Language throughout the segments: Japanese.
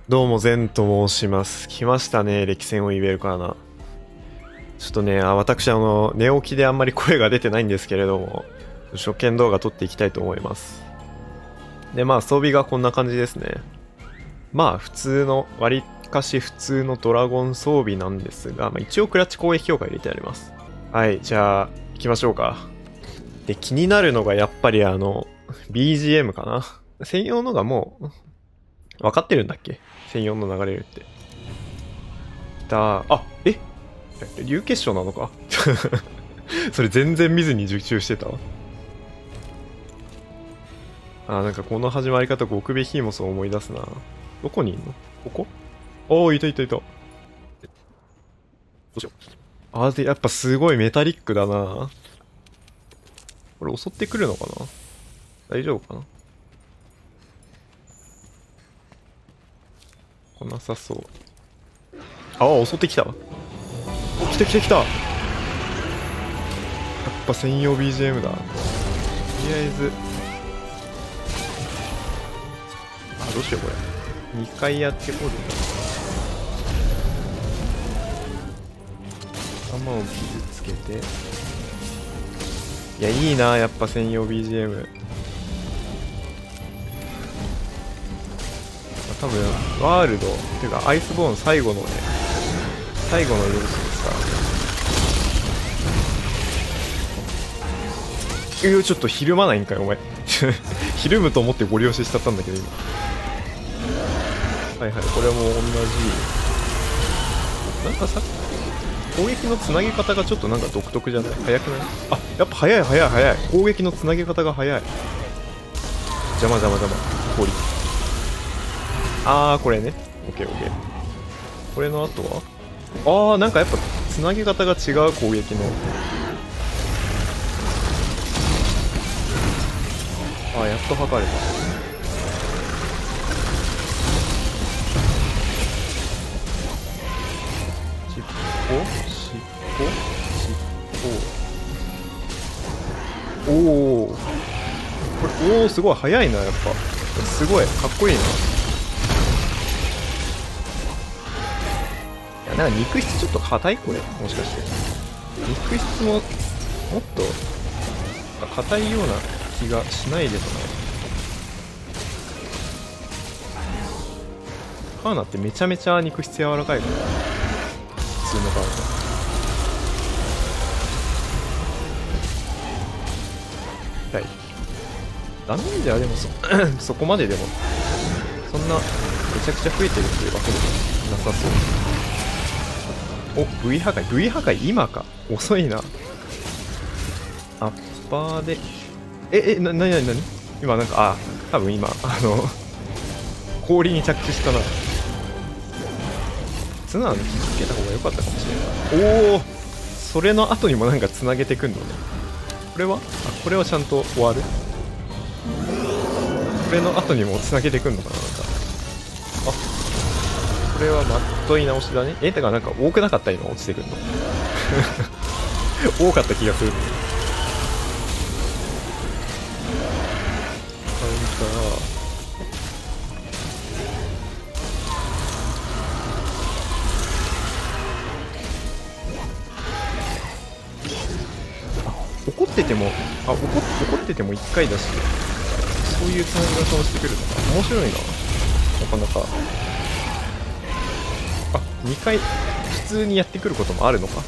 どうも、ゼンと申します。来ましたね、歴戦を言えるかな。ちょっとね、私、寝起きであんまり声が出てないんですけれども、初見動画撮っていきたいと思います。で、まあ、装備がこんな感じですね。まあ、普通の、割かし普通のドラゴン装備なんですが、まあ、一応クラッチ攻撃強化入れてあります。はい、じゃあ、行きましょうか。で、気になるのがやっぱりBGM かな。専用のがもう、分かってるんだっけ？専用の流れるって。流血症なのかそれ全然見ずに受注してたわ。なんかこの始まり方、極べヒーモスを思い出すな。どこにいんの？ここ？いたいたいた。どうしよう。で、やっぱすごいメタリックだな。これ襲ってくるのかな？大丈夫かな？来なさそう。襲ってきた。来た来た来た。やっぱ専用 BGM だ。とりあえずどうしようこれ。2回やってこうで頭を傷つけて。いや、いいな、やっぱ専用 BGM。多分ワールドっていうかアイスボーン最後の要素ですから。ちょっとひるまないんかよお前ひるむと思ってゴリ押ししちゃったんだけど今。はいはい、これはもう同じ。なんかさ、攻撃のつなげ方がちょっとなんか独特じゃない？早くない？やっぱ早い早い早い。攻撃のつなげ方が早い。邪魔。氷。これね。オッケー。これの後はなんかやっぱつなげ方が違う、攻撃の。やっと測れた。尻尾。これすごい速いな。やっぱすごいかっこいいな。なんか肉質ちょっと硬い？これもしかして肉質ももっと硬いような気がしないでもない。カーナってめちゃめちゃ肉質柔らかいから普通のカーナ。はい。ダメージはでもそこまででもそんなめちゃくちゃ増えてるっていうわけでもなさそう。V 破壊今か。遅いな。アッパーでなに今なんか多分今氷に着地したな。ツナーの傷つけた方が良かったかもしれない。それの後にもなんかつなげてくんのね。これはちゃんと終わる。これの後にもつなげてくんのかな。なんかこれはまっとい直しだね。てかなんか多くなかった？今落ちてくるの多かった気がする。怒ってても1回だし、そういうつなぎ方をしてくるのか。面白いな、なかなか。2回普通にやってくることもあるのか。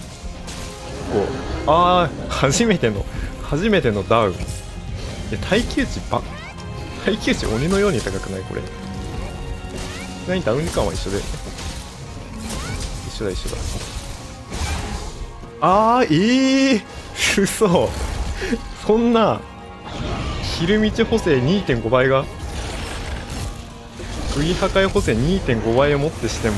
初めてのダウン。耐久値鬼のように高くない？これ何？ダウン感は一緒で一緒だ。嘘そんな昼道補正 2.5 倍が V 破壊補正 2.5 倍をもってしても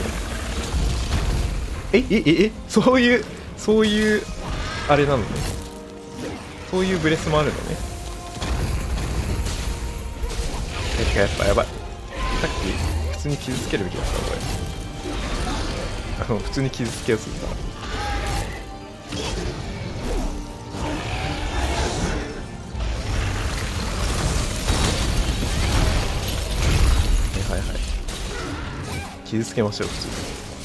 そういうあれなのね。そういうブレスもあるのね。やっぱやばい。さっき普通に傷つけるべきだったこれ。普通に傷つけやすいから。はい。 傷つけましょう普通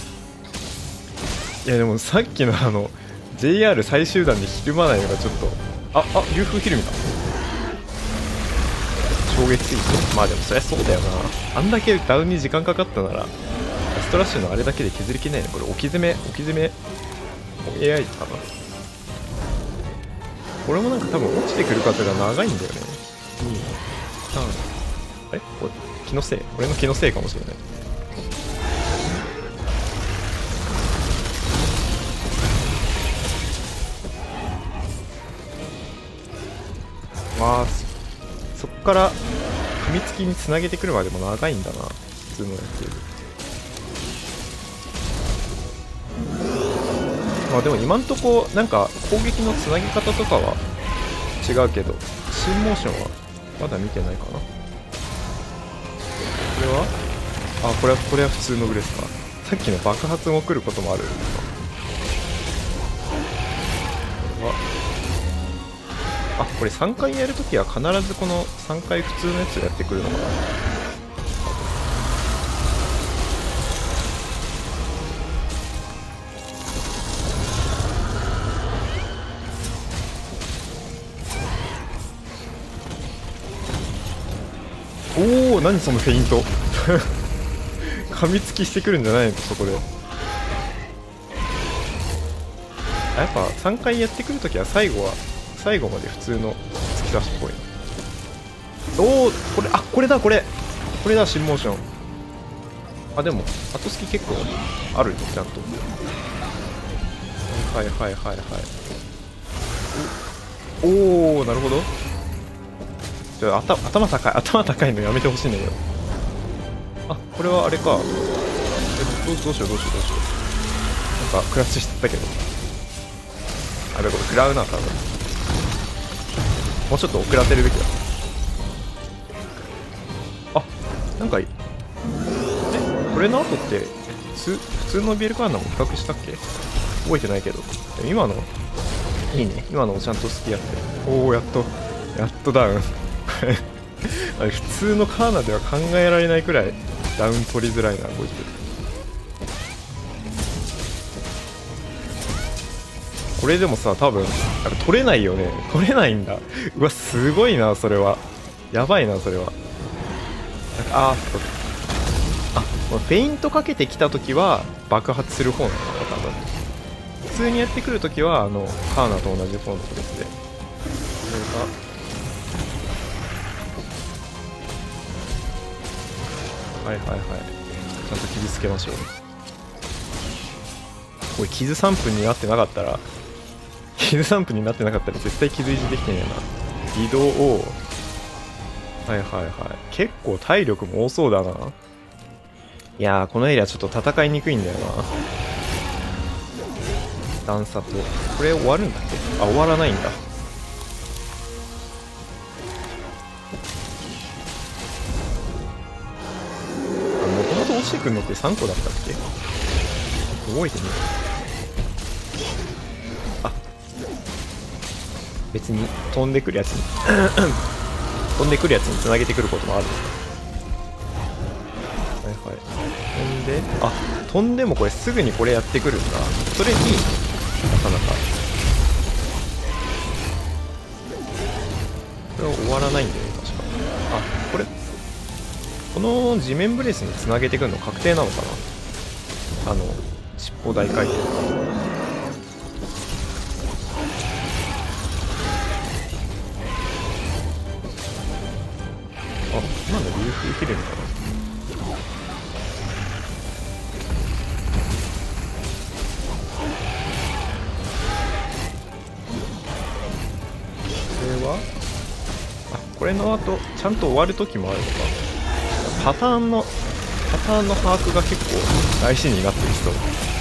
に。いやでもさっきのJR 最終段でひるまないのがちょっと、流風ひるみだ。衝撃すぎて、まあでもそりゃそうだよな。あんだけダウンに時間かかったならラストラッシュのあれだけで削りきれないね。これ置き詰め AI かな。これもなんか多分落ちてくる数が長いんだよね。あれこれ気のせい、俺の気のせいかもしれない。まあそっから噛みつきにつなげてくるまでも長いんだな、普通のやつより。まあでも今んとこなんか攻撃のつなぎ方とかは違うけど、新モーションはまだ見てないかな。これはこれは普通のグレスか。さっきの爆発も来ることもある。これはこれ3回やるときは必ずこの3回普通のやつをやってくるのかな。おお、何そのフェイント噛みつきしてくるんじゃないのそこで。やっぱ3回やってくるときは最後まで普通の突き出しっぽいな。おお、これだ新モーション。でも後付き結構あるよちゃんと。はいおお、なるほど。頭高いのやめてほしいんだけど。これはあれか。どうしよう。なんかクラッシュしてたけど。これ食らうな多分。もうちょっと遅らせるべきだ。なんかこれの後って普通のビエルカーナも比較したっけ？覚えてないけど。今のいいね。今のもちゃんと好きやって。おお、やっとダウンあれ普通のカーナでは考えられないくらいダウン取りづらいなこいつ。これでもさ多分取れないよね。取れないんだ。うわすごいなそれは。やばいなそれは。フェイントかけてきた時は爆発する方なのかな多分。普通にやってくる時はカーナと同じ方のプレスで。これがちゃんと傷つけましょう。これ傷3分になってなかったら絶対傷維持できてねえな。移動を結構体力も多そうだな。いやーこのエリアちょっと戦いにくいんだよな。段差とこれ終わるんだっけ。終わらないんだ。もともと落ちてくるのって3個だったっけ。覚えてね別に飛んでくるやつにつなげてくることもある。飛んでもこれすぐにこれやってくるんだ。それいいなかなか。これは終わらないんだよね確か。この地面ブレスにつなげてくるの確定なのかな。尻尾大回転。なんだ流風切れるかな。これの後ちゃんと終わる時もあるのか。パターンの把握が結構大事になってきそう。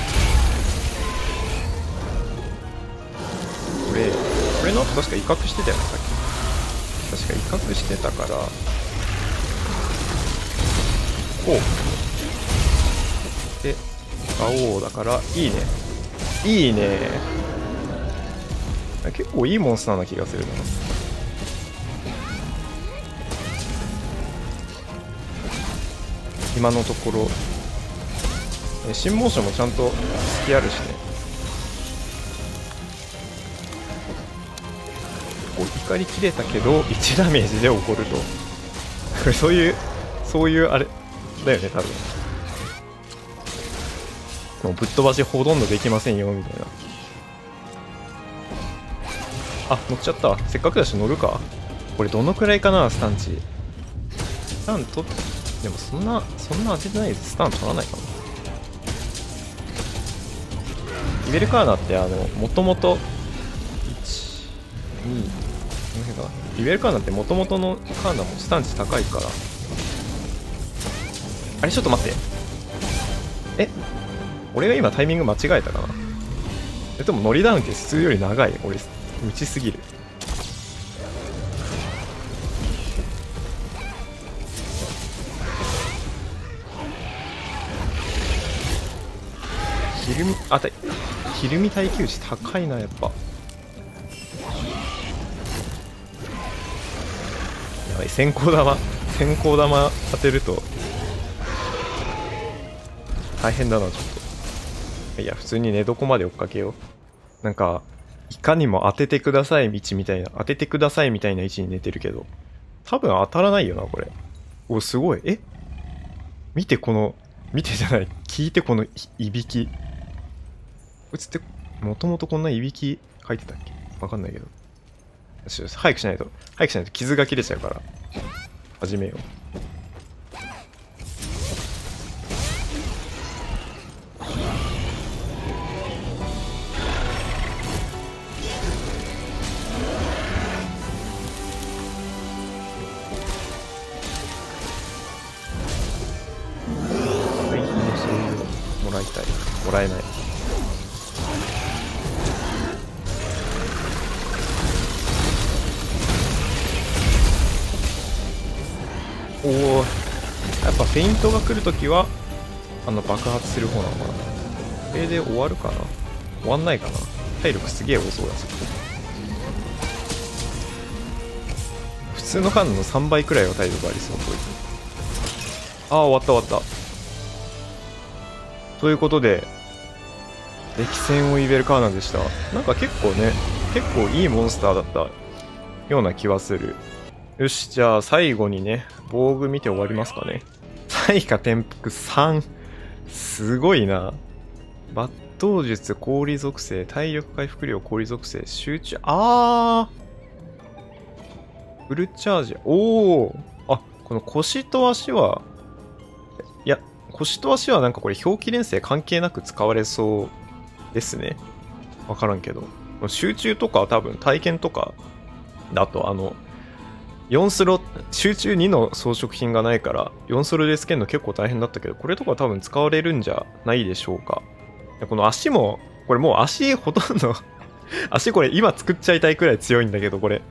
これの後確か威嚇してたよねさっき。確か威嚇してたからこうで青だからいいね。結構いいモンスターな気がするな。今のところ新モーションもちゃんと隙あるしね。こう怒り切れたけど1ダメージで怒るとこれそういうあれだよね多分。もうぶっ飛ばしほとんどできませんよみたいな。あ、乗っちゃった。せっかくだし乗るか。これどのくらいかなスタンチ。スタンとでもそんな当ててないです。スタン取らないかな。イベルカーナってもともと1、2、この辺かな。イベルカーナってもともとのカーナもスタンチ高いから。あれちょっと待って。俺が今タイミング間違えたかな。でもノリダウンって普通より長い。俺無知すぎる。ひるみ耐久値高いなやっぱ。やばい、先行玉当てると大変だなちょっと。いや普通に寝床まで追っかけよう。なんかいかにも当ててください道みたいな、当ててくださいみたいな位置に寝てるけど多分当たらないよなこれ。おすごい。見てじゃない、聞いてこのいびき。こいつってもともとこんないびき書いてたっけ。わかんないけど。早くしないと傷が切れちゃうから始めよう。もらいたい。もらえない。おお、やっぱフェイントが来るときは爆発する方なのかな。これで終わるかな。終わんないかな。体力すげえ多そうだし。普通のカードの3倍くらいは体力ありそう。こいつ。終わったということで歴戦をイベルカーナでした。なんか結構いいモンスターだったような気はする。よし、じゃあ最後にね防具見て終わりますかね。対価転覆3、すごいな。抜刀術氷属性、体力回復量氷属性、集中、フルチャージ。この腰と足は、腰と足はなんかこれ表記連成関係なく使われそうですね。わからんけど。集中とかは多分体験とかだと4スロ、集中2の装飾品がないから4スロでつけるの結構大変だったけど、これとか多分使われるんじゃないでしょうか。この足も、これもう足ほとんど足これ今作っちゃいたいくらい強いんだけど、これ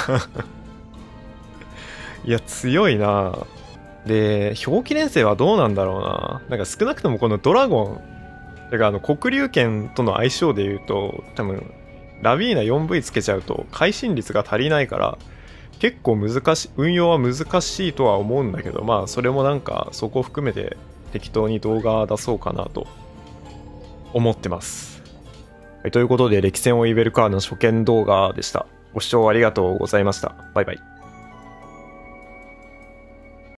いや強いな。で表記連成はどうなんだろうな。なんか少なくともこのドラゴンだから黒龍剣との相性で言うと多分ラビーナ 4V つけちゃうと会心率が足りないから結構運用は難しいとは思うんだけど、まあそれもなんかそこを含めて適当に動画出そうかなと思ってます。はい、ということで歴戦をイベルカーの初見動画でした。ご視聴ありがとうございました。バイバイ。